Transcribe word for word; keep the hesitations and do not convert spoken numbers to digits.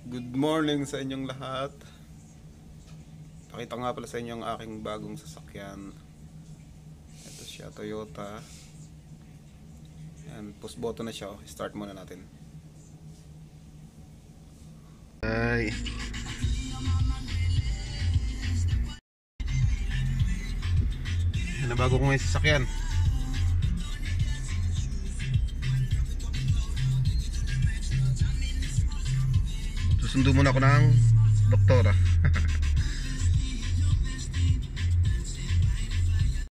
Good morning sa inyong lahat. Pakita nga pala sa inyo ang aking bagong sasakyan. Ito siya, Toyota. Yan, push button na siya. Start muna natin. Ay. Yan na bago ko ngayon sasakyan. Susundo muna ako ng doktora.